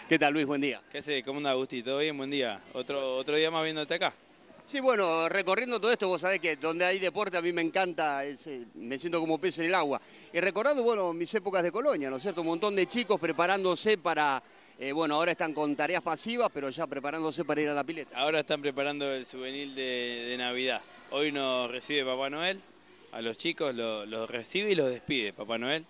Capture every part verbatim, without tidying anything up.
¿Qué tal, Luis? Buen día. ¿Qué haces? ¿Cómo anda, Agustín? ¿Todo bien? Buen día. Otro, otro día más viéndote acá. Sí, bueno, recorriendo todo esto, vos sabés que donde hay deporte a mí me encanta, es, eh, me siento como pez en el agua. Y recordando, bueno, mis épocas de Colonia, ¿no es cierto? Un montón de chicos preparándose para, eh, bueno, ahora están con tareas pasivas, pero ya preparándose para ir a la pileta. Ahora están preparando el souvenir de, de Navidad. Hoy nos recibe Papá Noel, a los chicos los, los recibe y los despide Papá Noel.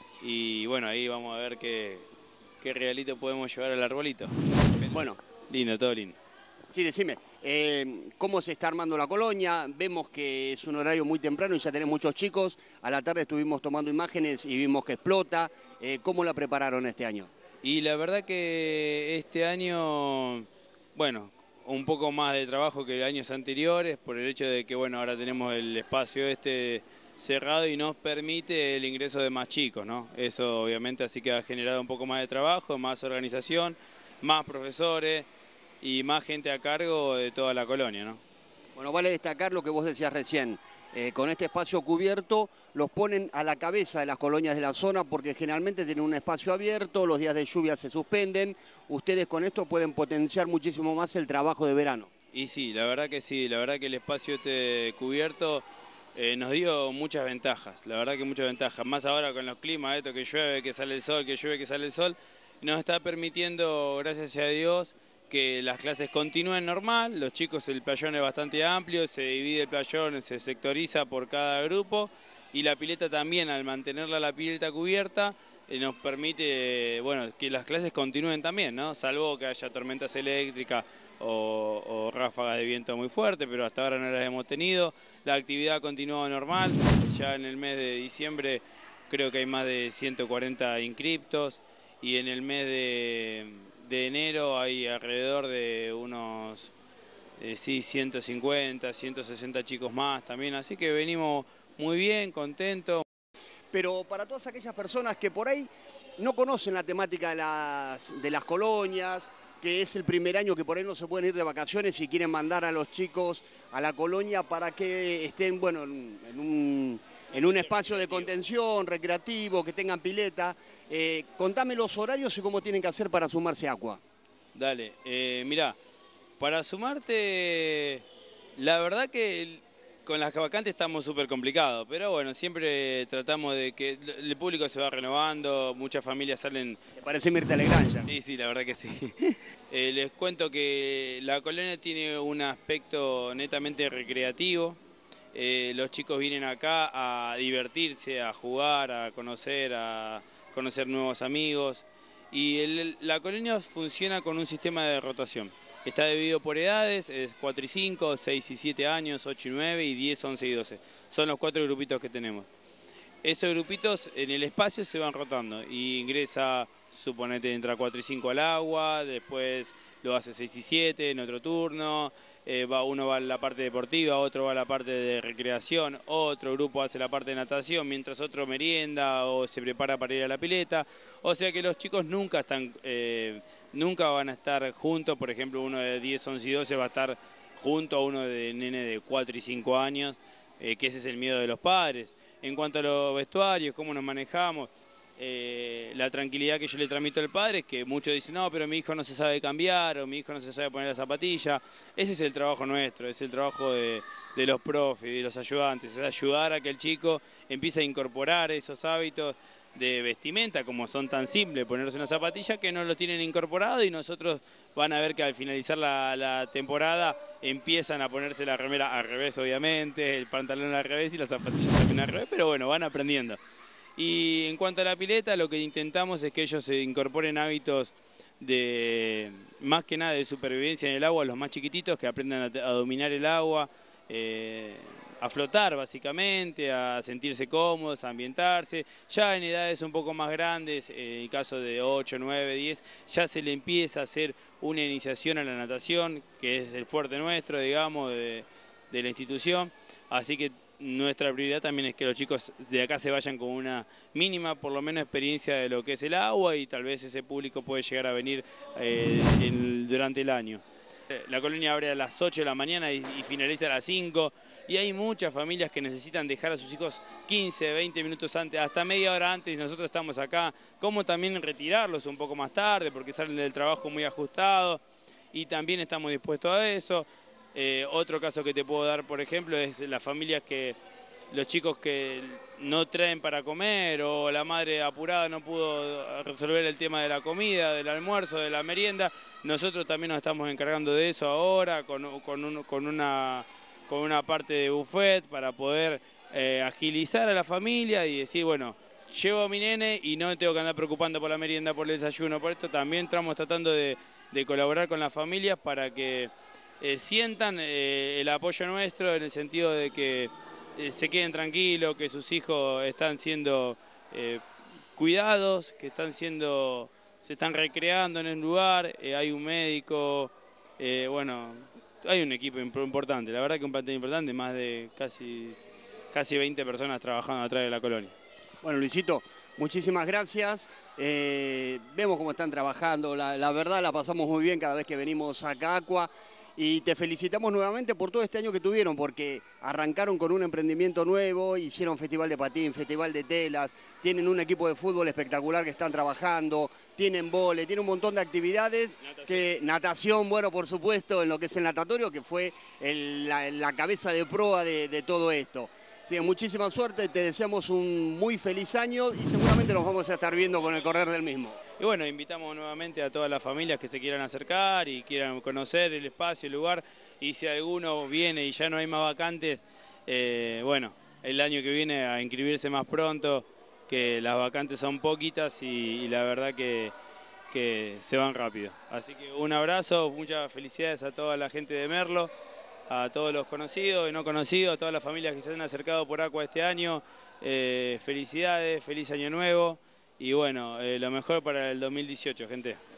Y bueno, ahí vamos a ver qué, qué regalito podemos llevar al arbolito. Bueno, Lindo, todo lindo. sí, decime, eh, ¿cómo se está armando la Colonia? Vemos que es un horario muy temprano y ya tenés muchos chicos. A la tarde estuvimos tomando imágenes y vimos que explota. Eh, ¿Cómo la prepararon este año? Y la verdad que este año, bueno, un poco más de trabajo que años anteriores, por el hecho de que, bueno, ahora tenemos el espacio este cerrado y nos permite el ingreso de más chicos, ¿no? Eso obviamente así que ha generado un poco más de trabajo, más organización, más profesores y más gente a cargo de toda la colonia, ¿no? Bueno, vale destacar lo que vos decías recién. Eh, con este espacio cubierto los ponen a la cabeza de las colonias de la zona porque generalmente tienen un espacio abierto, los días de lluvia se suspenden. Ustedes con esto pueden potenciar muchísimo más el trabajo de verano. Y sí, la verdad que sí, la verdad que el espacio este cubierto eh, nos dio muchas ventajas, la verdad que muchas ventajas, más ahora con los climas, esto que llueve, que sale el sol, que llueve, que sale el sol, nos está permitiendo, gracias a Dios, que las clases continúen normal, los chicos, el playón es bastante amplio, se divide el playón, se sectoriza por cada grupo y la pileta también, al mantenerla la pileta cubierta, eh, nos permite, eh, bueno, que las clases continúen también, ¿no? Salvo que haya tormentas eléctricas o, o ráfagas de viento muy fuerte, pero hasta ahora no las hemos tenido. La actividad ha continuado normal, ya en el mes de diciembre creo que hay más de ciento cuarenta inscriptos y en el mes de, de enero hay alrededor de unos eh, sí, ciento cincuenta, ciento sesenta chicos más también, así que venimos muy bien, contentos. Pero para todas aquellas personas que por ahí no conocen la temática de las, de las colonias, que es el primer año que por ahí no se pueden ir de vacaciones y quieren mandar a los chicos a la colonia para que estén, bueno, en, en un, en un espacio de contención, recreativo, que tengan pileta. Eh, contame los horarios y cómo tienen que hacer para sumarse a Aqua. Dale, eh, mirá, para sumarte, la verdad que el- con las vacantes estamos súper complicados, pero bueno, siempre tratamos de que el público se va renovando, muchas familias salen. ¿Te parece Mirta Legrand ya? Sí, sí, la verdad que sí. Eh, les cuento que la colonia tiene un aspecto netamente recreativo. Eh, los chicos vienen acá a divertirse, a jugar, a conocer, a conocer nuevos amigos. Y el- la colonia funciona con un sistema de rotación. Está dividido por edades, es cuatro y cinco, seis y siete años, ocho y nueve y diez, once y doce. Son los cuatro grupitos que tenemos. Esos grupitos en el espacio se van rotando y ingresa, suponete, entra cuatro y cinco al agua, después lo hace seis y siete en otro turno, eh, va, uno va a la parte deportiva, otro va a la parte de recreación, otro grupo hace la parte de natación, mientras otro merienda o se prepara para ir a la pileta. O sea que los chicos nunca están, eh, nunca van a estar juntos, por ejemplo, uno de diez, once y doce va a estar junto a uno de nene de cuatro y cinco años, eh, que ese es el miedo de los padres. En cuanto a los vestuarios, cómo nos manejamos, eh, la tranquilidad que yo le transmito al padre es que muchos dicen, no, pero mi hijo no se sabe cambiar o mi hijo no se sabe poner la zapatilla. Ese es el trabajo nuestro, es el trabajo de, de los profes, de los ayudantes, es ayudar a que el chico empiece a incorporar esos hábitos de vestimenta, como son tan simples, ponerse una zapatilla, que no lo tienen incorporado y nosotros van a ver que al finalizar la, la temporada empiezan a ponerse la remera al revés, obviamente, el pantalón al revés y las zapatillas también al revés, pero bueno, van aprendiendo. Y en cuanto a la pileta, lo que intentamos es que ellos se incorporen hábitos de, más que nada de supervivencia en el agua, los más chiquititos, que aprendan a, a dominar el agua, eh, a flotar básicamente, a sentirse cómodos, a ambientarse. Ya en edades un poco más grandes, en el caso de ocho, nueve, diez, ya se le empieza a hacer una iniciación a la natación, que es el fuerte nuestro, digamos, de, de la institución. Así que nuestra prioridad también es que los chicos de acá se vayan con una mínima, por lo menos, experiencia de lo que es el agua y tal vez ese público puede llegar a venir eh, en, durante el año. La colonia abre a las ocho de la mañana y, y finaliza a las cinco. Y hay muchas familias que necesitan dejar a sus hijos quince, veinte minutos antes, hasta media hora antes, y nosotros estamos acá. Como también retirarlos un poco más tarde, porque salen del trabajo muy ajustados. Y también estamos dispuestos a eso. Eh, otro caso que te puedo dar, por ejemplo, es las familias que, los chicos que no traen para comer, o la madre apurada no pudo resolver el tema de la comida, del almuerzo, de la merienda. Nosotros también nos estamos encargando de eso ahora, con, con, un, con, una, con una parte de buffet para poder eh, agilizar a la familia y decir, bueno, llevo a mi nene y no me tengo que andar preocupando por la merienda, por el desayuno, por esto. También estamos tratando de, de colaborar con las familias para que Eh, sientan eh, el apoyo nuestro, en el sentido de que eh, se queden tranquilos, que sus hijos están siendo eh, cuidados, que están siendo, se están recreando en el lugar, eh, hay un médico, eh, bueno, hay un equipo importante, la verdad que un plantel importante, más de casi, casi veinte personas trabajando atrás de la colonia. Bueno, Luisito, muchísimas gracias. Eh, vemos cómo están trabajando, la, la verdad la pasamos muy bien cada vez que venimos acá a Aqua. Y te felicitamos nuevamente por todo este año que tuvieron, porque arrancaron con un emprendimiento nuevo, hicieron festival de patín, festival de telas, tienen un equipo de fútbol espectacular que están trabajando, tienen vole, tienen un montón de actividades, natación, que, natación bueno, por supuesto, en lo que es el natatorio, que fue el, la, la cabeza de proa de, de todo esto. Así que muchísima suerte, te deseamos un muy feliz año y seguramente nos vamos a estar viendo con el correr del mismo. Y bueno, invitamos nuevamente a todas las familias que se quieran acercar y quieran conocer el espacio, el lugar, y si alguno viene y ya no hay más vacantes, eh, bueno, el año que viene a inscribirse más pronto, que las vacantes son poquitas y, y la verdad que, que se van rápido. Así que un abrazo, muchas felicidades a toda la gente de Merlo, a todos los conocidos y no conocidos, a todas las familias que se han acercado por Aqua este año, eh, felicidades, feliz año nuevo. Y bueno, eh, lo mejor para el dos mil dieciocho, gente.